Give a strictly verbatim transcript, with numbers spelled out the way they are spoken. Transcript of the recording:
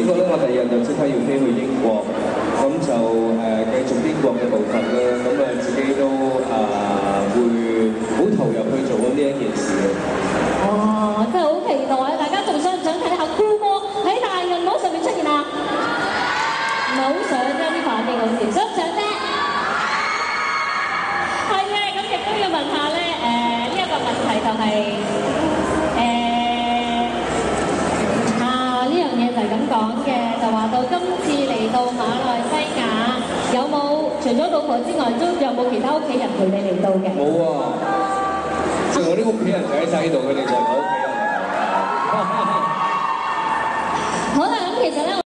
過咧，我第二日就即刻要飛去英國，咁就誒繼續英國嘅部分啦。咁啊，自己都啊會好投入去做呢一件事嘅。 哇！真係好期待啊！大家仲想唔想睇下酷哥喺大銀幕上面出現啊？唔係好想啫，啲反應好似想唔想啫？係嘅，咁亦都要問下咧誒呢一個問題就係誒啊呢樣嘢就係咁講嘅，就話到今次嚟到馬來西亞，有冇除咗老婆之外，都有冇其他屋企人陪你嚟到嘅？ 冇啊！即係我啲屋企人就喺晒呢度，佢哋就係我屋企人。 好啦，咁其實咧。